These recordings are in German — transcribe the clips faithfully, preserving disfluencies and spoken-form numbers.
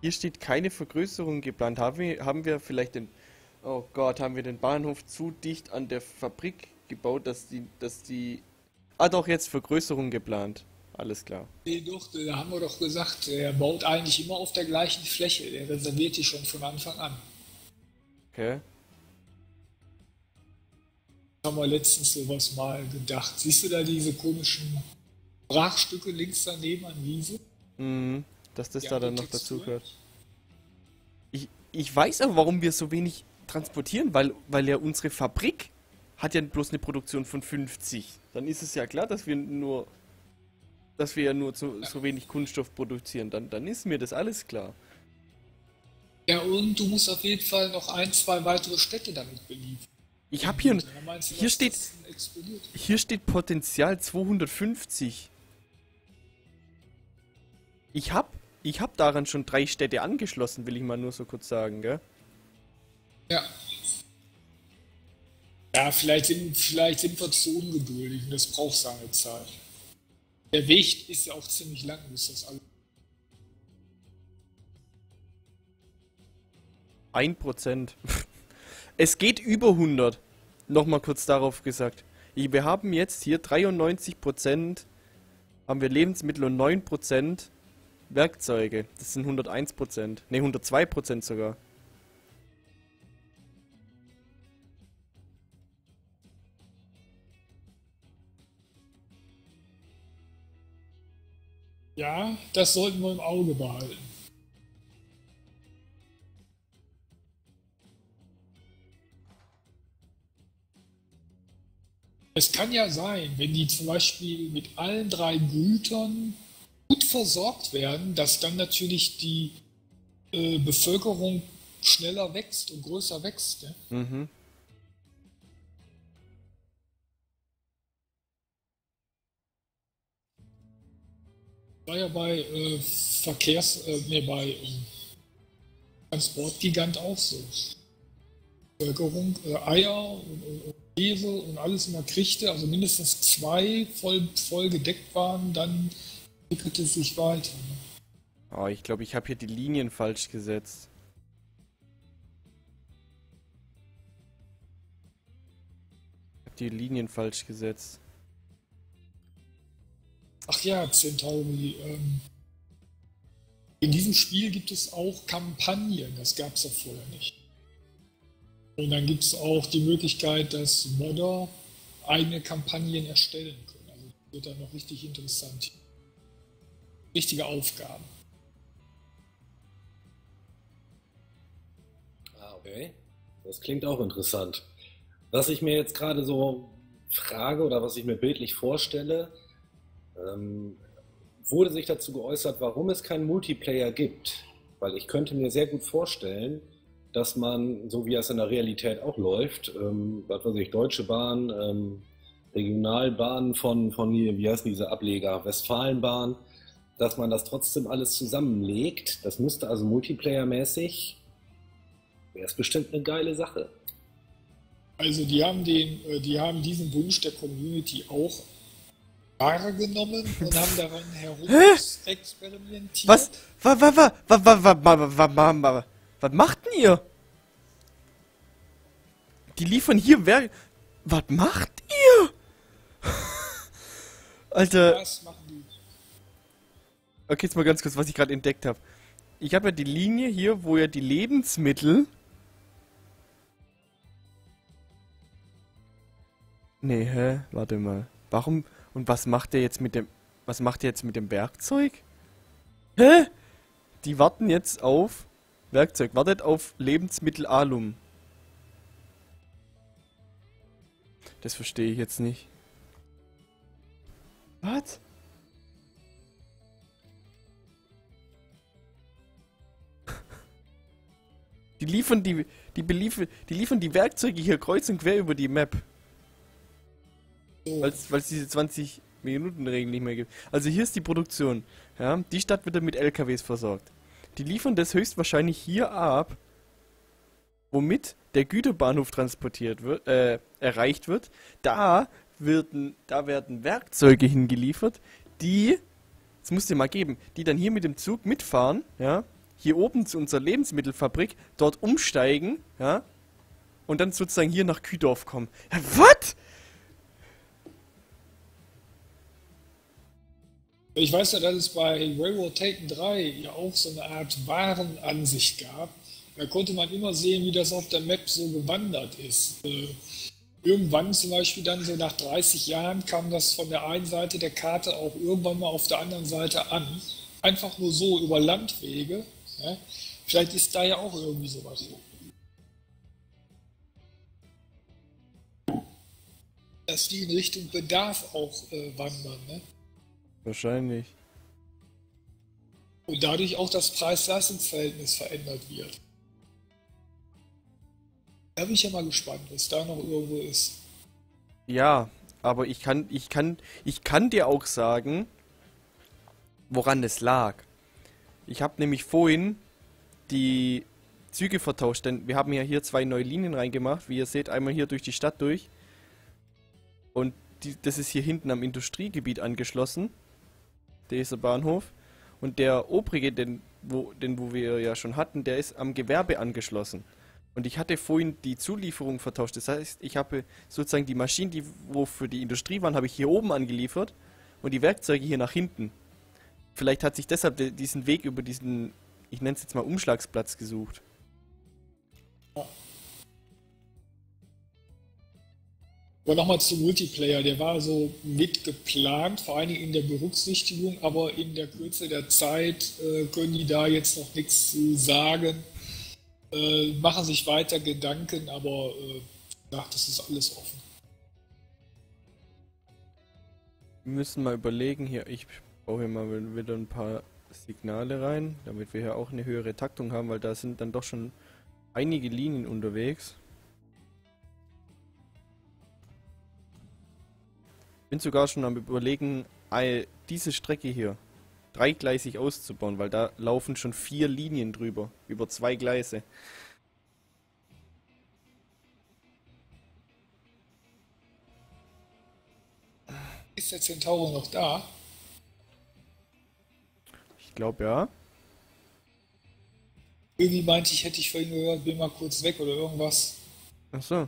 Hier steht keine Vergrößerung geplant. Haben wir, haben wir vielleicht den, oh Gott, haben wir den Bahnhof zu dicht an der Fabrik gebaut, dass die, dass die, ah doch, jetzt Vergrößerung geplant. Alles klar. Nee, doch, da haben wir doch gesagt, er baut eigentlich immer auf der gleichen Fläche. Er reserviert die schon von Anfang an. Okay. Haben wir letztens sowas mal gedacht. Siehst du da diese komischen Brachstücke links daneben an Wiese? Mhm. Dass das Die da dann andere noch dazu Textur? gehört. Ich, ich weiß aber, warum wir so wenig transportieren, weil, weil ja unsere Fabrik hat ja bloß eine Produktion von fünfzig. Dann ist es ja klar, dass wir nur, dass wir ja nur so, so wenig Kunststoff produzieren. Dann, dann ist mir das alles klar. Ja, und du musst auf jeden Fall noch ein, zwei weitere Städte damit beliefern. Ich habe hier, Ja, meinst du, hier dass steht, das explodiert? hier steht Potenzial zweihundertfünfzig. Ich hab, ich hab daran schon drei Städte angeschlossen, will ich mal nur so kurz sagen, gell? Ja. Ja, vielleicht sind, vielleicht sind wir zu ungeduldig und das braucht seine Zeit. Der Weg ist ja auch ziemlich lang, bis das alles. Ein Prozent. Es geht über hundert. Nochmal kurz darauf gesagt. Ich- Wir haben jetzt hier dreiundneunzig Prozent haben wir Lebensmittel und neun Prozent Werkzeuge. Das sind hunderteins Prozent. Ne, hundertzwei Prozent sogar. Ja, das sollten wir im Auge behalten. Es kann ja sein, wenn die zum Beispiel mit allen drei Gütern gut versorgt werden, dass dann natürlich die äh, Bevölkerung schneller wächst und größer wächst. Ne? Mhm. War ja bei äh, Verkehrs, äh, nee, bei ähm, Transportgigant auch so. Bevölkerung, äh, Eier und, und, und Käse und alles immer kriegte, also mindestens zwei voll, voll gedeckt waren, dann entwickelte es sich weiter. Ne? Oh, ich glaube, ich habe hier die Linien falsch gesetzt. Ich habe die Linien falsch gesetzt. Ach ja, Centauri. Ähm, in diesem Spiel gibt es auch Kampagnen, das gab es ja vorher nicht. Und dann gibt es auch die Möglichkeit, dass Modder eigene Kampagnen erstellen können. Also das wird dann noch richtig interessant. Richtige Aufgaben. Ah, okay. Das klingt auch interessant. Was ich mir jetzt gerade so frage oder was ich mir bildlich vorstelle, ähm, wurde sich dazu geäußert, warum es keinen Multiplayer gibt. Weil ich könnte mir sehr gut vorstellen, dass man, so wie es in der Realität auch läuft, ähm, was weiß ich, Deutsche Bahn, ähm, Regionalbahnen von, von, wie heißen diese Ableger, Westfalenbahn, dass man das trotzdem alles zusammenlegt. Das müsste also multiplayermäßig, wäre es bestimmt eine geile Sache. Also die haben, den, äh, die haben diesen Wunsch der Community auch wahrgenommen und haben daran herum Hä? experimentiert. Was? Was, was, was, was, was, was, was, was, was, was, was macht denn ihr? Die liefern hier Werk. Was macht ihr? Alter, Was machen die? okay, jetzt mal ganz kurz, was ich gerade entdeckt habe. Ich habe ja die Linie hier, wo ja die Lebensmittel. Nee, hä? Warte mal. Warum? Und was macht der jetzt mit dem. Was macht der jetzt mit dem Werkzeug? Hä? Die warten jetzt auf. Werkzeug wartet auf Lebensmittel-Alum. Das verstehe ich jetzt nicht. Was? Die liefern die. Die beliefen. Die liefern die Werkzeuge hier kreuz und quer über die Map. So, Weil es diese zwanzig Minuten Regel nicht mehr gibt. Also hier ist die Produktion. Ja, die Stadt wird dann mit L K Ws versorgt. Die liefern das höchstwahrscheinlich hier ab, womit der Güterbahnhof transportiert wird, äh, erreicht wird. Da werden, da werden Werkzeuge hingeliefert, die, das musst du dir mal geben, die dann hier mit dem Zug mitfahren, ja, hier oben zu unserer Lebensmittelfabrik, dort umsteigen, ja, und dann sozusagen hier nach Kühdorf kommen. Ja, was? Ich weiß ja, dass es bei Railroad Tycoon drei ja auch so eine Art Warenansicht gab. Da konnte man immer sehen, wie das auf der Map so gewandert ist. Äh, irgendwann zum Beispiel dann so nach dreißig Jahren kam das von der einen Seite der Karte auch irgendwann mal auf der anderen Seite an. Einfach nur so über Landwege. Ja? Vielleicht ist da ja auch irgendwie sowas. Dass die in Richtung Bedarf auch äh, wandern. Ne? Wahrscheinlich. Und dadurch auch das Preis-Leistungs-Verhältnis verändert wird. Da bin ich ja mal gespannt, was da noch irgendwo ist. Ja, aber ich kann, ich kann, ich kann dir auch sagen, woran es lag. Ich habe nämlich vorhin die Züge vertauscht, denn wir haben ja hier zwei neue Linien reingemacht, wie ihr seht, einmal hier durch die Stadt durch. Und die, das ist hier hinten am Industriegebiet angeschlossen, dieser Bahnhof. Und der obrige, den wo, den wo wir ja schon hatten, der ist am Gewerbe angeschlossen. Und ich hatte vorhin die Zulieferung vertauscht. Das heißt, ich habe sozusagen die Maschinen, die wo für die Industrie waren, habe ich hier oben angeliefert und die Werkzeuge hier nach hinten. Vielleicht hat sich deshalb de diesen Weg über diesen, ich nenne es jetzt mal Umschlagsplatz gesucht. Aber nochmal zum Multiplayer, der war so mit geplant, vor allen Dingen in der Berücksichtigung, aber in der Kürze der Zeit äh, können die da jetzt noch nichts zu sagen. Äh, machen sich weiter Gedanken, aber äh, ja, das ist alles offen. Wir müssen mal überlegen, hier, ich baue hier mal wieder ein paar Signale rein, damit wir hier auch eine höhere Taktung haben, weil da sind dann doch schon einige Linien unterwegs. Bin sogar schon am Überlegen, diese Strecke hier dreigleisig auszubauen, weil da laufen schon vier Linien drüber, über zwei Gleise. Ist der Centauro noch da? Ich glaube ja. Irgendwie meinte ich, hätte ich vorhin gehört, bin mal kurz weg oder irgendwas. Ach so.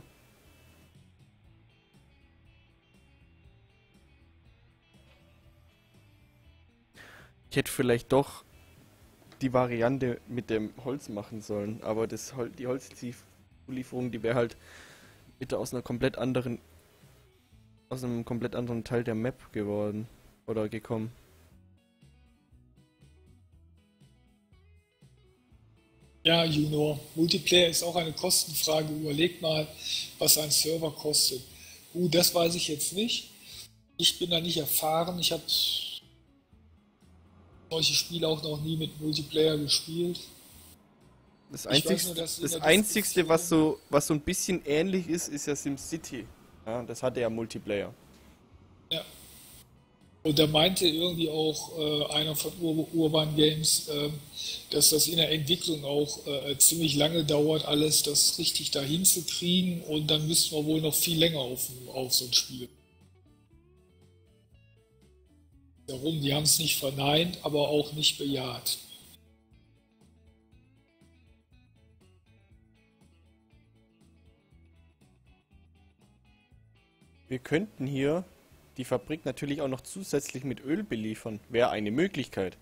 Ich hätte vielleicht doch die Variante mit dem Holz machen sollen, aber das Hol die Holzzulieferung, die wäre halt bitte aus einer komplett anderen, aus einem komplett anderen Teil der Map geworden oder gekommen. Ja, Junior, Multiplayer ist auch eine Kostenfrage. Überleg mal, was ein Server kostet. Uh, das weiß ich jetzt nicht. Ich bin da nicht erfahren. Ich habe solche Spiele auch noch nie mit Multiplayer gespielt. Das Ich weiß Einzigste, nur, dass in das der Einzigste was, Diskussion- so, was so ein bisschen ähnlich ist, ist ja SimCity. Ja, das hatte ja Multiplayer. Ja. Und da meinte irgendwie auch äh, einer von Ur Urban Games, äh, dass das in der Entwicklung auch äh, ziemlich lange dauert, alles das richtig dahin zu kriegen, und dann müssten wir wohl noch viel länger auf, auf so ein Spiel. Darum, die haben es nicht verneint, aber auch nicht bejaht. Wir könnten hier die Fabrik natürlich auch noch zusätzlich mit Öl beliefern. Wäre eine Möglichkeit.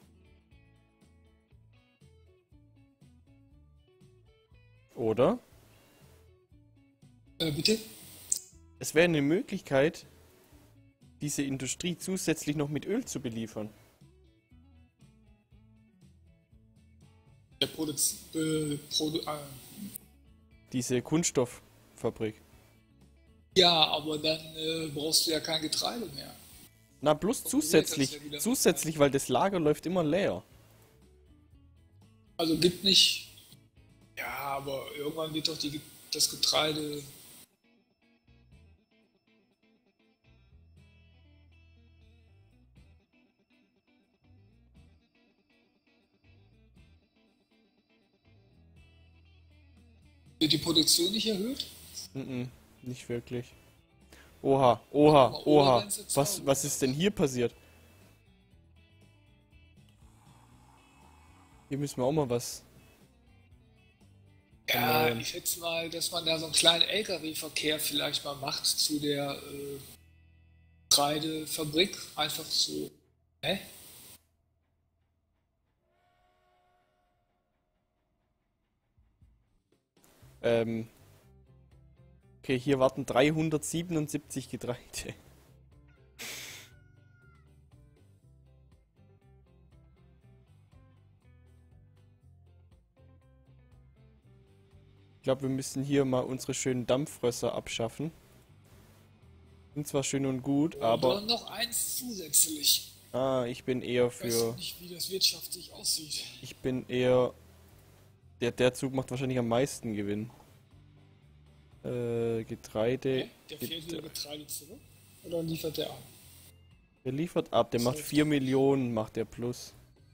Oder? Äh, bitte? Es wäre eine Möglichkeit, diese Industrie zusätzlich noch mit Öl zu beliefern. Der Produz äh, Produ äh, Diese Kunststofffabrik. ja, aber dann äh, brauchst du ja kein Getreide mehr. Na, bloß zusätzlich. ja wieder- Zusätzlich, weil das Lager läuft immer leer. Also gibt nicht. Ja, aber irgendwann wird doch die, das Getreide. Wird die Produktion nicht erhöht? Mhm, nicht wirklich. Oha, oha, oha. Was, was ist denn hier passiert? Hier müssen wir auch mal was. Ja, Ähm. ich schätze mal, dass man da so einen kleinen L K W-Verkehr vielleicht mal macht zu der äh, Getreidefabrik. Einfach so. Hä? Ähm. Okay, hier warten dreihundertsiebenundsiebzig Getreide. Ich glaube, wir müssen hier mal unsere schönen Dampfrösser abschaffen. Sind zwar schön und gut, Oder aber... noch eins zusätzlich. Ah, ich bin eher Ich weiß für... nicht, wie das wirtschaftlich aussieht. Ich bin eher... Der, der Zug macht wahrscheinlich am meisten Gewinn. Äh, Getreide... Hä? Der fährt wieder Getreide zurück? Oder liefert der an? Der liefert ab, der Das macht läuft vier doch. Millionen, macht der plus.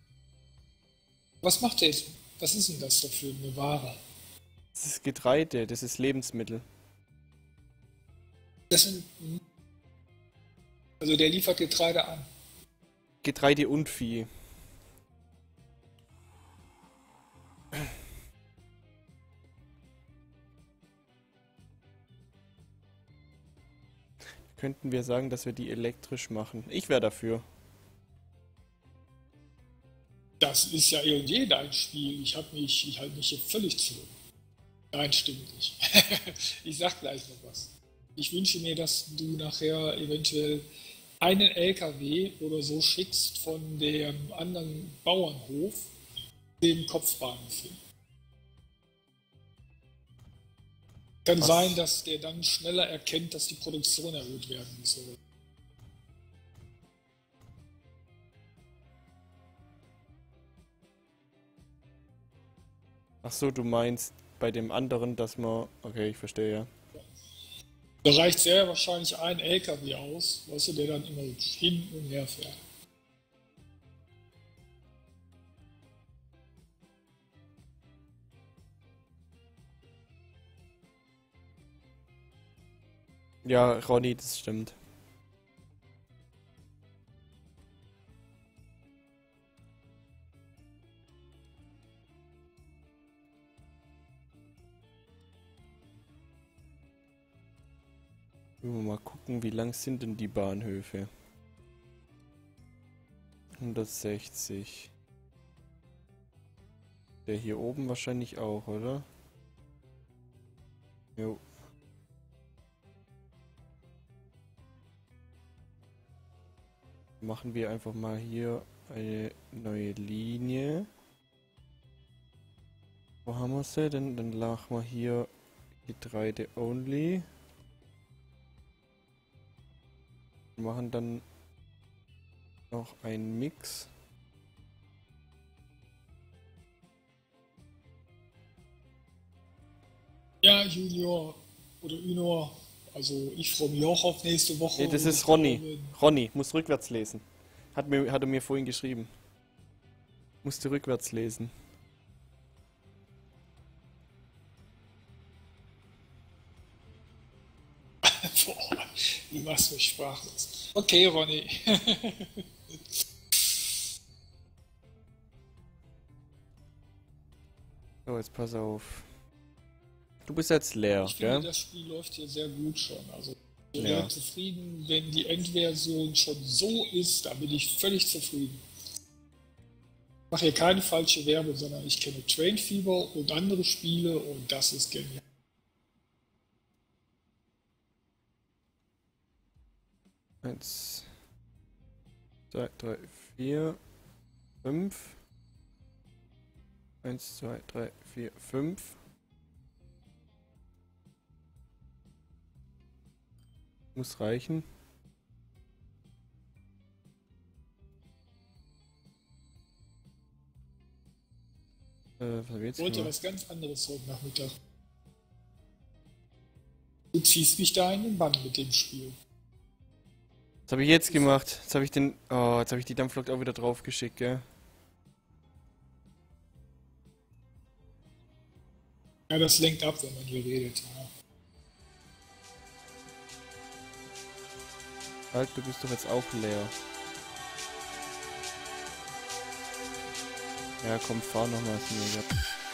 Was macht der jetzt? Was ist denn das da für eine Ware? Das ist Getreide, das ist Lebensmittel. Das sind. Also der liefert Getreide an. Getreide und Vieh. Könnten wir sagen, dass wir die elektrisch machen. Ich wäre dafür. Das ist ja eh und je dein Spiel. Ich habe mich, ich halte mich hier völlig zurück. Nein, stimmt nicht. Ich sag gleich noch was. Ich wünsche mir, dass du nachher eventuell einen L K W oder so schickst von dem anderen Bauernhof, dem Kopfbahnhof hin. Kann Was? sein, dass der dann schneller erkennt, dass die Produktion erhöht werden soll. Ach so, du meinst bei dem anderen, dass man... Okay, ich verstehe, ja. Da reicht sehr wahrscheinlich ein L K W aus, weißt du, der dann immer hin und her fährt. Ja, Ronny, das stimmt. Mal gucken, wie lang sind denn die Bahnhöfe? hundertsechzig. Der hier oben wahrscheinlich auch, oder? Jo. Machen wir einfach mal hier eine neue Linie. Wo haben wir sie denn? Dann machen wir hier Getreide only. Wir machen dann noch einen Mix. Ja, Junior oder Junior, also ich freue mich auch auf nächste Woche. Nee, das und ist ich Ronny. glaube, Ronny, muss rückwärts lesen. Hat, mir, hat er mir vorhin geschrieben. Musste rückwärts lesen. Boah, du machst mich sprachlos. Okay, Ronny. So, jetzt pass auf. Du bist jetzt leer, Ich finde, gell? das Spiel läuft hier sehr gut schon. Also ich bin Ja. sehr zufrieden. Wenn die Endversion schon so ist, dann bin ich völlig zufrieden. Ich mache hier keine falsche Werbung, sondern ich kenne Train Fever und andere Spiele und das ist genial. Eins, zwei, drei, vier, fünf. Eins, zwei, drei, vier, fünf. Muss reichen. Äh, was hab ich jetzt Ich wollte gemacht? was ganz anderes heute Nachmittag. Du ziehst mich da in den Bann mit dem Spiel. Was habe ich jetzt gemacht? Jetzt habe ich den. Oh, jetzt habe ich die Dampflok auch wieder drauf geschickt, gell? Ja, das lenkt ab, wenn man hier redet. Ja. Halt, du bist doch jetzt auch leer. Ja, komm, fahr nochmal, ist mir egal.